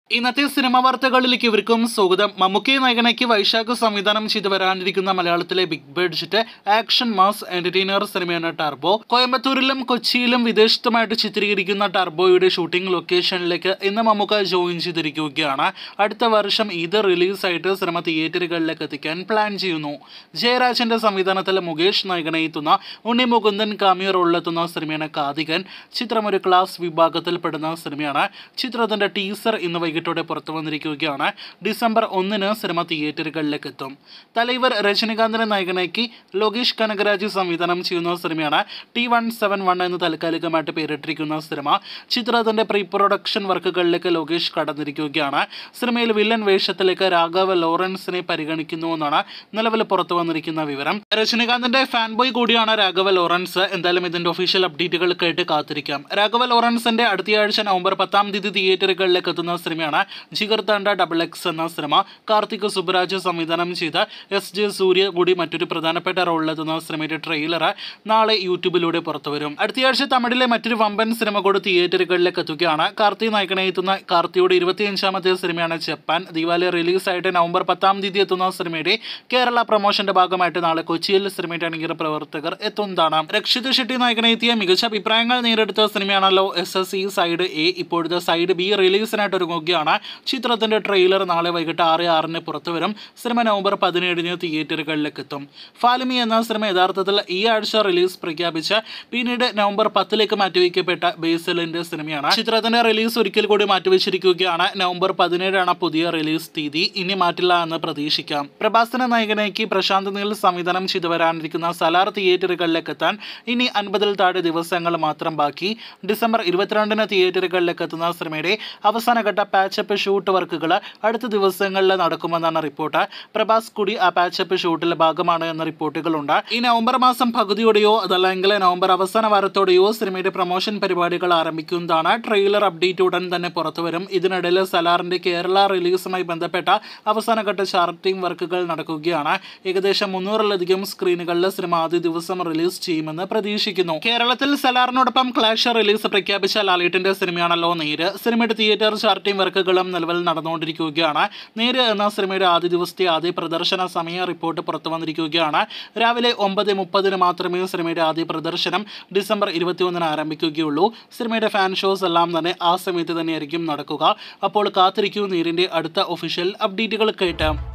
ഇന്നത്തെ സിനിമ വാർത്തകളിലേക്ക് ഇവർക്കും സ്വാഗതം. മമ്മൂട്ടി നായകനാക്കി വൈശാഖ് സംവിധാനം ചെയ്ത് വരാനിരിക്കുന്ന മലയാളത്തിലെ big budget action mass entertainer സിനിമയാണ് ടർബോ. കോയമ്പത്തൂരിലും കൊച്ചിയിലും വിദേശത്തുമായിട്ട് ചിത്രീകരിക്കുന്ന ടർബോയുടെ ഷൂട്ടിംഗ് ലൊക്കേഷനിലേക്ക് ഇന്ന് മമ്മൂക്ക ജോയിൻ ചെയ്തിരിക്കുകയാണ്. അടുത്ത വർഷം ഇത് റിലീസായിട്ട് സിനിമ തിയേറ്ററുകളിലേക്ക് എത്തിക്കാൻ പ്ലാൻ ചെയ്യുന്നു. ജയരാജന്റെ സംവിധാനത്തിൽ മുകേഷ് നായകനായി എത്തുന്ന ഉണ്ണി മുകുന്ദൻ കാമിയോ റോളിലെത്തുന്ന സിനിമയാണ് കാതികൻ. ചിത്രം ഒരു ക്ലാസ് വിഭാഗത്തിൽപ്പെടുന്ന സിനിമയാണ്. ചിത്രത്തിന്റെ ടീസർ ഇന്ന് വൈകിട്ടോടെ പുറത്തു വന്നിരിക്കുകയാണ്. ഡിസംബർ 1 സിനിമ തിയേറ്ററുകളിലേക്ക് എത്തും. തലൈവർ രജനികാന്തിനെ നായകനാക്കി ലോകേഷ് കനകരാജ് സംവിധാനം ചെയ്യുന്ന സിനിമയാണ് T171 എന്ന് താൽക്കാലികമായിട്ട് പേരിട്ടിരിക്കുന്ന സിനിമ. ചിത്രത്തിന്റെ പ്രീ പ്രൊഡക്ഷൻ വർക്കുകളിലേക്ക് ലോകേഷ് കടന്നിരിക്കുകയാണ്. സിനിമയിൽ വില്ലൻ വേഷത്തിലേക്ക് രാഘവ ലോറൻസിനെ പരിഗണിക്കുന്നുവെന്നാണ് നിലവിൽ പുറത്തു വന്നിരിക്കുന്ന വിവരം. രജനികാന്തിന്റെ ഫാൻ ബോയ് കൂടിയാണ് രാഘവ ലോറൻസ്. എന്തായാലും ഇതിന്റെ ഒഫീഷ്യൽ അപ്ഡേറ്റുകൾക്കായിട്ട് കാത്തിരിക്കാം. രാഘവ ലോറൻസിന്റെ അടുത്തയാഴ്ച നവംബർ 10 തിയേറ്ററുകളിലേക്ക് എത്തുന്ന സിനിമയാണ് ജിഗർ താണ്ട XX എന്ന സിനിമ. കാർത്തിക് സുബ്രാജ് സംവിധാനം ചെയ്ത SJ സൂര്യ കൂടി മറ്റൊരു പ്രധാനപ്പെട്ട റോളിലെത്തുന്ന സിനിമയുടെ ട്രെയിലർ നാളെ യൂട്യൂബിലൂടെ പുറത്തുവരും. അടുത്തയാഴ്ച തമിഴിലെ മറ്റൊരു വമ്പൻ സിനിമ കൂടി തിയേറ്ററുകളിലേക്ക് എത്തുകയാണ്. കാർത്തി നായകനായി എത്തുന്ന കാർത്തിയുടെ 25ാമത്തെ സിനിമയാണ് ജപ്പാൻ. ദിവാലി റിലീസായിട്ട് നവംബർ 10 എത്തുന്ന സിനിമയുടെ കേരള പ്രൊമോഷന്റെ ഭാഗമായിട്ട് നാളെ കൊച്ചിയിൽ സിനിമയുടെ അണിയറ പ്രവർത്തകർ എത്തുന്നതാണ്. രക്ഷിത് ഷെട്ടി നായകനായി എത്തിയ മികച്ച അഭിപ്രായങ്ങൾ നേടിയെടുത്ത സിനിമയാണല്ലോ SSE സൈഡ് A. ഇപ്പോഴത്തെ സൈഡ് B റിലീസിനായിട്ട് ഒരുങ്ങുകയാണ്. ചിത്രത്തിന്റെ ട്രെയിലർ നാളെ വൈകിട്ട് 6:06 പുറത്തുവരും. സിനിമ നവംബർ 17 തിയേറ്ററുകളിലേക്ക് എത്തും. ഫാലിമി എന്ന സിനിമ യഥാർത്ഥത്തിൽ ഈ ആഴ്ച റിലീസ് പ്രഖ്യാപിച്ച പിന്നീട് നവംബർ 10 മാറ്റിവെക്കപ്പെട്ട ബേസിലിന്റെ സിനിമയാണ്. ചിത്രത്തിന്റെ റിലീസ് ഒരിക്കൽ കൂടി മാറ്റിവെച്ചിരിക്കുകയാണ്. നവംബർ 17 പുതിയ റിലീസ് തീയതി. ഇനി മാറ്റില്ല എന്ന് പ്രതീക്ഷിക്കാം. പ്രഭാസിനെ നായകനാക്കി പ്രശാന്ത് നീൽ സംവിധാനം ചെയ്തു വരാനിരിക്കുന്ന സലാർ തിയേറ്ററുകളിലേക്ക് എത്താൻ ഇനി 50-ൽ താഴെ ദിവസങ്ങൾ മാത്രം ബാക്കി. ഡിസംബർ 22 തിയേറ്ററുകളിലേക്ക് എത്തുന്ന സിനിമയുടെ അവസാനഘട്ട പാച്ചപ്പ് ഷൂട്ട് വർക്കുകൾ അടുത്ത ദിവസങ്ങളിൽ നടക്കുമെന്നാണ് റിപ്പോർട്ട്. പ്രഭാസ് കൂടി ആ പാച്ചപ്പ് ഷൂട്ടിലെ ഭാഗമാണ് എന്ന റിപ്പോർട്ടുകളുണ്ട്. ഈ നവംബർ മാസം പകുതിയോടെയോ അതല്ലെങ്കിൽ നവംബർ അവസാന വാരത്തോടെയോ സിനിമയുടെ പ്രൊമോഷൻ പരിപാടികൾ ആരംഭിക്കുന്നതാണ്. ട്രെയിലർ അപ്ഡേറ്റ് ഉടൻ തന്നെ പുറത്തുവരും. ഇതിനിടയിൽ സലാറിന്റെ കേരള റിലീസുമായി ബന്ധപ്പെട്ട അവസാനഘട്ട ചാർട്ടിംഗ് വർക്കുകൾ നടക്കുകയാണ്. ഏകദേശം 300-ലധികം സ്ക്രീനുകളിൽ സിനിമ ആദ്യ ദിവസം റിലീസ് ചെയ്യുമെന്ന് പ്രതീക്ഷിക്കുന്നു. കേരളത്തിൽ സലാറിനോടൊപ്പം ക്ലാഷ് റിലീസ് പ്രഖ്യാപിച്ച ലാലേട്ടന്റെ സിനിമയാണല്ലോ നേര്. സിനിമയുടെ തിയേറ്റർ ചാർട്ടിംഗ് വർക്കുകളും നിലവിൽ നടന്നുകൊണ്ടിരിക്കുകയാണ്. നേര് എന്ന സിനിമയുടെ ആദ്യ ദിവസത്തെ ആദ്യ പ്രദർശന സമയ റിപ്പോർട്ട് പുറത്തു വന്നിരിക്കുകയാണ്. രാവിലെ 9:30 മാത്രമേ സിനിമയുടെ ആദ്യ പ്രദർശനം ഡിസംബർ 21 ആരംഭിക്കുകയുള്ളൂ. സിനിമയുടെ ഫാൻ ഷോസ് എല്ലാം തന്നെ ആ സമയത്ത് തന്നെയായിരിക്കും നടക്കുക. അപ്പോൾ കാത്തിരിക്കൂ നേരിന്റെ അടുത്ത ഒഫീഷ്യൽ അപ്ഡേറ്റുകൾ കേട്ട്.